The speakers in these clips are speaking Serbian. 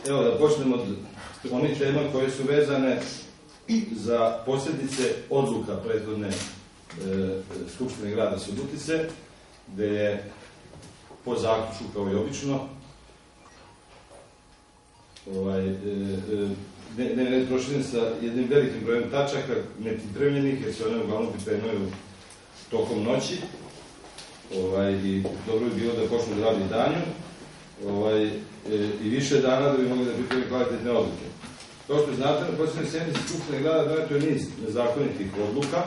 Evo da počnemo od onih tema koje su vezane za posljedice odluka prethodne Skupštine grada Subotice, gde je po zaključku, kao i obično, dnevni red proširen sa jednim velikim brojem tačaka, nepripremljenih, jer se one uglavnom pripremaju tokom noći, i dobro bi bilo da počnu da radi danju, i više dana da bi mogli da pripremi kvalitetne odluke. Kao što znate, na posljednoj sednici Skupštine grada doneto je niz nezakonitih odluka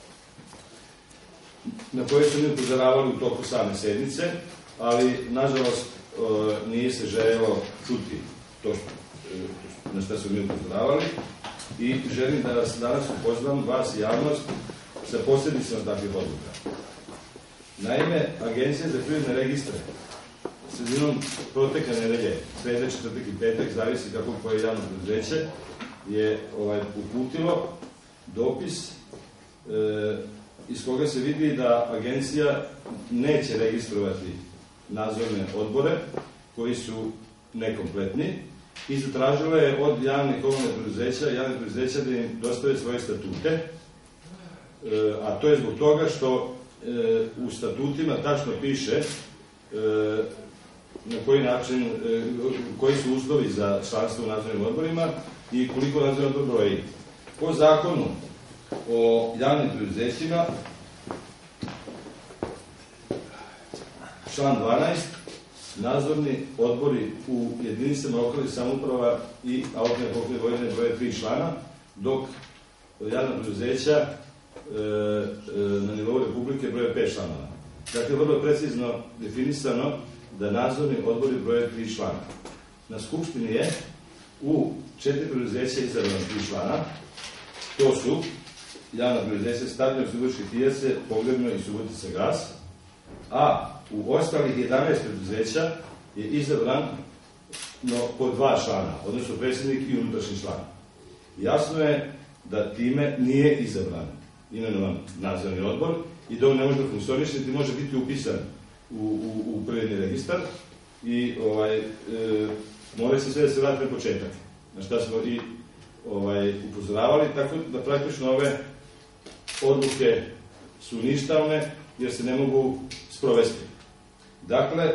na koje su mi upozoravali u toku same sednice, ali nažalost nije se željelo čuti to na što su mi upozoravali i želim da vas danas upoznam, vas i javnost, sa posljedicama takvih odluka. Naime, Agencija za privredne registre sredinom protekle nedelje, srede, četvrtak i petak, zavisi kako koje javno preduzeće, je uputilo dopis iz koga se vidi da Agencija neće registrovati nadzorne odbore koji su nekompletni i zatražila je od javnih komunalnih preduzeća da im dostave svoje statute, a to je zbog toga što u statutima tačno piše na koji način, koji su uslovi za članstvo u nadzornim odborima i koliko nadzorni odbor broji. Po zakonu o javnim preduzećima, član 12, nadzorni odbori u jedinicama lokalnih samouprava i autonomne pokrajine Vojvodine broje 3 člana, dok javna preduzeća na nivou Republike broje 5 članova. Dakle, vrlo precizno definisano da nadzorni odbori broje 3 člana. Na Skupštini je u 4 preduzeća izabrano 3 člana. To su javna preduzeća Stadion, Subotičke pijace, Pogrebno i Subotica gas, a u ostalih 11 preduzeća je izabrano po 2 člana, odnosno predsjednik i unutrašnji član. Jasno je da time nije imenovan nadzorni odbor i da on ne može da funkcioniše, niti može biti upisan u privredni registar i mora se sve da se vrati na početak, na šta smo i upozoravali, tako da praktično ove odluke su ništavne jer se ne mogu sprovesti. Dakle,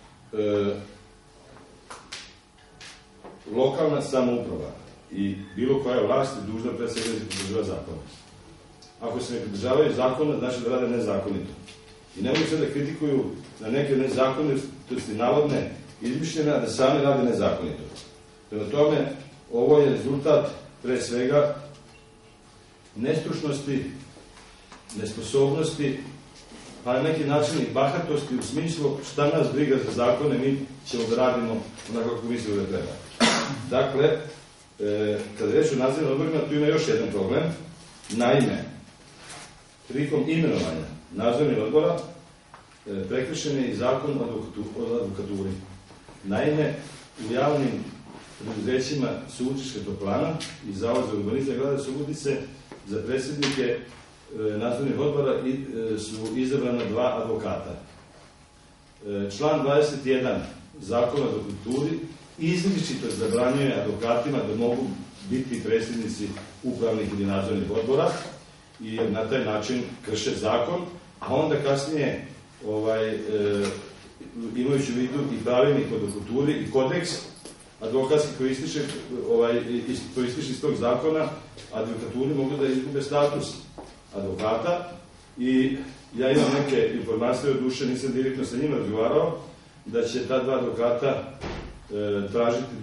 lokalna samouprava i bilo koja vlast je dužna pre svega da se pridržava zakona. Ako se ne pridržavaju zakona, znači da rade nezakonito. I nemoj se da kritikuju na neke nezakonitosti navodne izmišljene, da sami rade nezakonito. Prema tome, ovo je rezultat pre svega nestručnosti, nesposobnosti, pa na neki način i bahatosti u smislu šta nas briga za zakone, mi ćemo da radimo onako kako mislimo da treba. Dakle, kada reći o nadzornim odborima, tu ima još jedan problem. Naime, prilikom imenovanja nadzornih odbora prekršen je i zakon o advokaturi. Naime, u javnim preduzećima Subotička toplana i Zavod za urbanizam grada Subotice za predsjednike nadzornih odbora su izabrana 2 advokata. Član 21 zakona o advokaturi izričito zabranjuje advokatima da mogu biti predsjednici upravnih ili nadzornih odbora i na taj način krše zakon, a onda kasnije imajući u vidu i pravilnik o advokaturi i kodeks advokatski koji ističe iz tog zakona, advokaturi mogu da izgube status advokata i ja imam neke informacije od duše, nisam direktno sa njima razgovarao, da će ta 2 advokata tražiti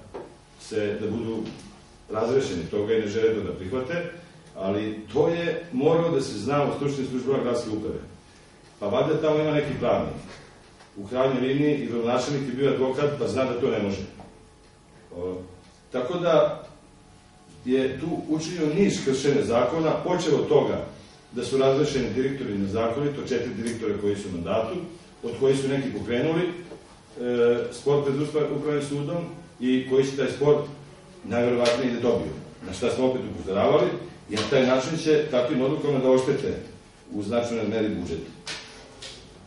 da budu razrešeni toga i ne žele to da prihvate, ali to je moralo da se zna u stručnim službama gradske uprave. Pa valjda tamo ima neki pravnik. U krajnjoj liniji i gradonačelnik je bio advokat, pa zna da to ne može. Tako da je tu učinjeno niz kršenja zakona, počeo od toga da su razrešeni direktori nezakonito, 4 direktora koji su u mandatu, od koji su neki pokrenuli spor pred upravnim sudom i koji će taj spor najverovatnije da dobiju. Na šta smo opet upozoravali, i na taj način će takvim odlukama da oštete u značajnoj meri budžet.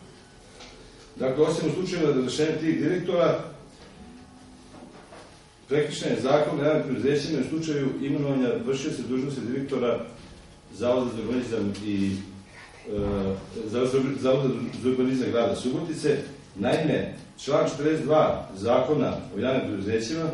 Dakle, osim u slučaju razrešenja tih direktora, prekršen je zakon o javnim preduzećima u slučaju imenovanja vršioca dužnosti direktora Zavoda za urbanizam i Zavoda za urbanizam grada Subotice. Naime, član 42 zakona o javnim preduzećima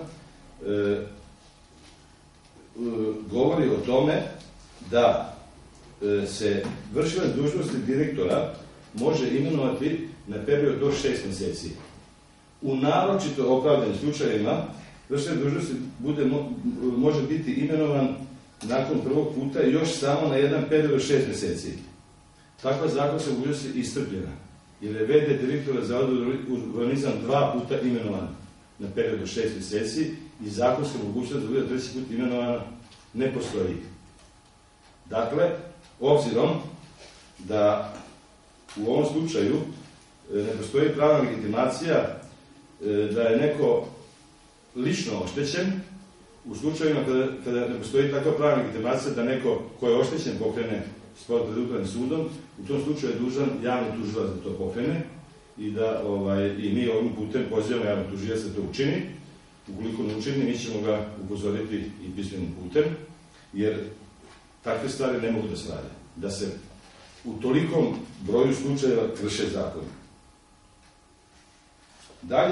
govori o tome da se vršilac dužnosti direktora može imenovati na period do 6 meseci. U naročito opravdanim slučajevima vršilac dužnosti može biti imenovan nakon prvog puta još samo na jedan period od 6 meseci. Takva zakonska mogućnost je iscrpljena, jer je VD direktora Zavoda za urbanizam 2 puta imenovan na period od 6 meseci i zakonska mogućnost da bude 3. put imenovana ne postoji. Dakle, obzirom da u ovom slučaju ne postoji pravna legitimacija da je neko lično oštećen, u slučajima kada ne postoji takva pravna legitimacija da neko ko je oštećen pokrene spor pred upravnim sudom, u tom slučaju je dužan javni tužilac da to pokrene i da i mi ovim putem pozivamo javnog tužioca da to učini. Ukoliko ne učini, mi ćemo ga upozoriti i pismenim putem, jer takve stvari ne mogu da se rade. Da se u tolikom broju slučajeva krše zakon. Dalje,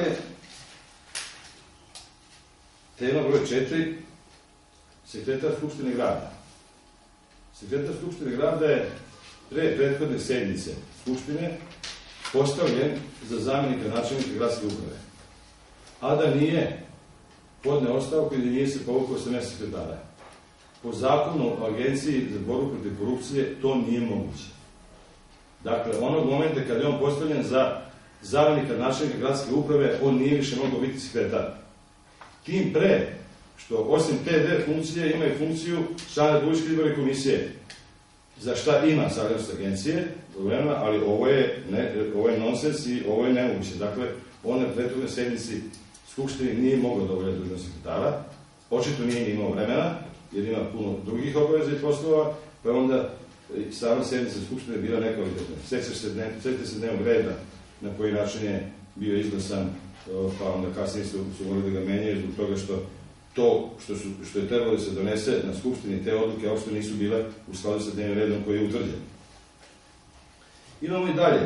tema broj 4, sekretar Skupštine grada. Sekretar Skupštine grada je pre prethodne sednice Skupštine postavljen za zamenika načelnika gradske uprave, a da nije podneo ostavku ili nije se povukao sa mesta sekretara. Po zakonu o Agenciji za borbu protiv korupcije to nije moguće. Dakle, onog momenta kada je on postavljen za zamenika načelnika gradske uprave, on nije više mogao biti sekretar. Tim pre, što osim te dve funkcije ima i funkciju člana Republičke izborne komisije, za šta ima saglasnost agencije, ali ovo je nonsens i ovo je nemoguće. Dakle, on na prethodnoj sednici Skupštine nije mogao da obavlja dužnost sekretara, očito nije imao vremena, jer ima puno drugih obaveza i poslova, pa onda sama sednica Skupštine bila nekvalitetna. Sjetite se dnevnog reda na koji način je bio izglasan, pa onda kasnije su morali da ga menjaju zbog toga što je trebalo da se donese na Skupštini, te odluke uopšte nisu bile u skladu sa dnevnim redom koji je utvrđen. Imamo i dalje.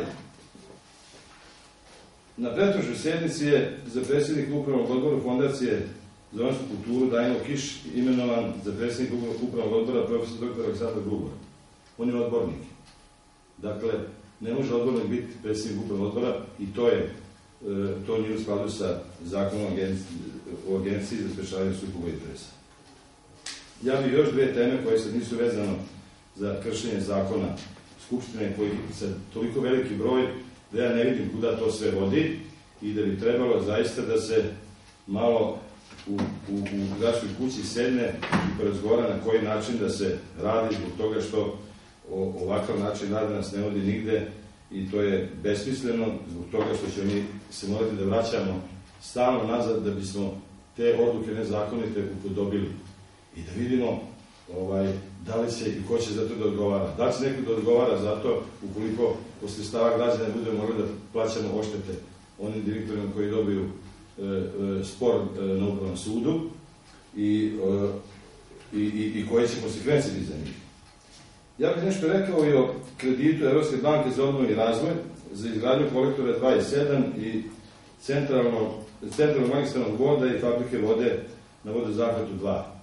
Na pretprošloj sednici je za predsjednika upravnog odbora Fondacije za vanjsku kulturu Danilo Kiš imenovan za predsjednika upravnog odbora profesor dr. Aleksandar Grubor. On je odbornik. Dakle, ne može odbornik biti predsjednik upravnog odbora i to nije u skladu sa zakonom o Agenciji za sprečavanje sukoba interesa. Ja bih još dve teme koje sad nisu vezano za kršenje zakona Skupštine, koji sad toliko veliki broj da ja ne vidim kuda to sve vodi i da bi trebalo zaista da se malo u gradskoj kući sedne i porazgovara na koji način da se radi, zbog toga što ovakav način rada nas ne vodi nigde i to je besmisleno, zbog toga što ćemo mi se morati da vraćamo stalno nazad da bismo te odluke nezakonite upodobili i da vidimo da li će i ko će za to da odgovara. Da li će neko da odgovara za to ukoliko posle stava građana budemo morali da plaćamo oštete onim direktorima koji dobiju spor na upravnom sudu i koje će konsekvencije biti za njih. Ja bih nešto rekao i o kreditu Evropske banke za obnovu i razvoj za izgradnju kolektora 27 i centralnog magistralnog voda i fabrike vode na vodozahvatu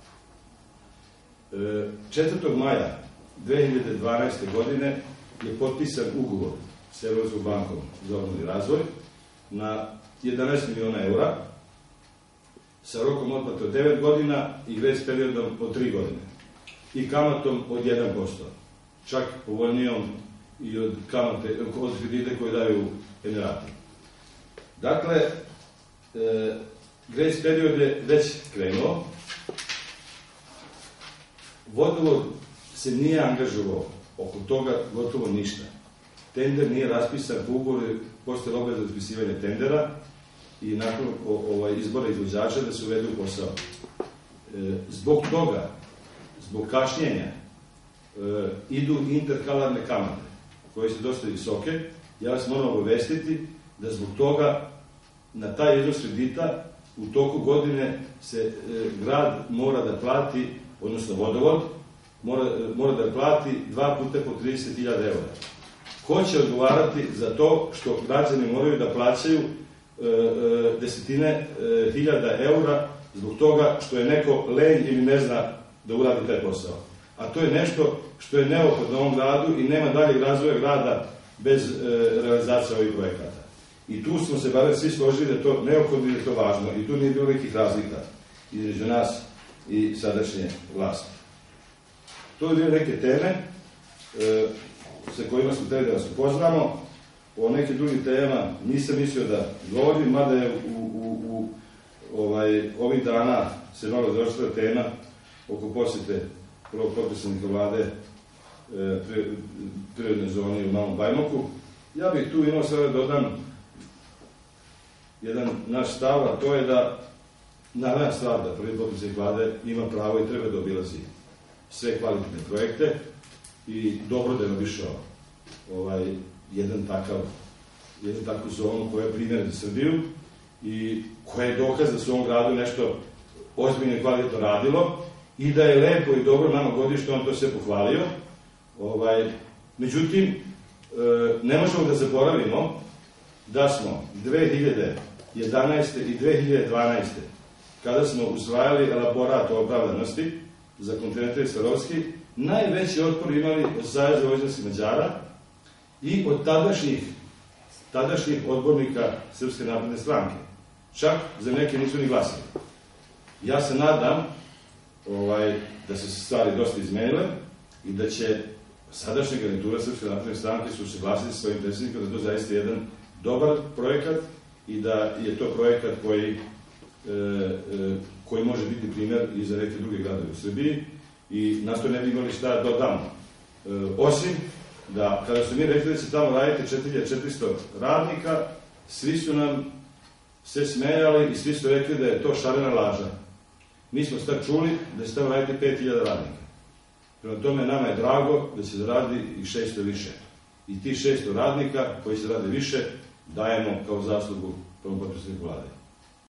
2. 4. maja 2012. godine je potpisan ugovor s Evropskom bankom za obnovu i razvoj na 11 miliona eura sa rokom otplate od 9 godina i grejs periodom od 3 godine i kamatom od 1%, čak povoljnijom i od kredite koje daju Emirati. Dakle, grejs period je već krenuo, vodovod se nije angažovao oko toga gotovo ništa. Tender nije raspisan po ugovoru, postoje obaveza raspisivanja tendera i nakon izbora izvođača da se uvedu u posao. Zbog toga, zbog kašnjenja, idu interkalarne kamate, koje su dosta visoke. Ja vas moram obavestiti da zbog toga na taj iznos kredita u toku godine se grad mora da plati, odnosno vodovod, mora da plati 2 puta po 30.000 eura. Ko će odgovarati za to što građani moraju da plaćaju desetine hiljada eura zbog toga što je neko lenj ili ne zna da uradi taj posao? A to je nešto što je neophodno u ovom gradu i nema daljeg razvoja grada bez realizacije ovih projekata. I tu smo se barem svi složili da je to neophodno i da je to važno. I tu nije bilo velikih razlika između nas i sadašnje vlasti. To je bilo neke teme sa kojima smo trebali da vas upoznamo. O neke drugih tema nisam mislio da govorim, mada je u ovih dana se mnogo završila tema oko posete prvog potpredsjednika vlade prirodne zone u Malom Bajmoku. Ja bih tu imao sada da dodam jedan naš stav, a to je da naravna stvar da prvi potpredsjednik vlade ima pravo i treba da obilazi sve kvalitetne projekte i dobro da je obišao jednu takvu zonu koja je primjer za Srbiju i koja je dokaz da se u ovom gradu nešto ozbiljno i kvalitetno radilo i da je lepo i dobro nama godišnje on to sve pohvalio. Međutim, ne možemo da zaboravimo da smo 2011. i 2012. kada smo usvajali elaborat o opravdanosti za kontinental i Starovski, najveći otpor imali od Saveza vojvođanskih Mađara i od tadašnjih odbornika Srpske napredne stranke. Čak za neke nisu ni glasili. Ja se nadam da su se stvari dosta izmenile i da će sadašnja garnitura Srpske napredne stranke su se glasili sa svojim predsjednikom da to zaista jedan dobar projekat i da je to projekat koji može biti primjer i za neke druge gradove u Srbiji i nas to ne bi imali šta dodamo. Osim da kada su mi rekli da će tamo raditi 4400 radnika, svi su nam se smejali i svi su rekli da je to šarena laža. Mi smo sad čuli da će tamo raditi 5000 radnika. Prema tome, nama je drago da će zaradi i 600 više. I ti 600 radnika koji se rade više dajemo kao zaslugu prvom potpredsjedniku vlade.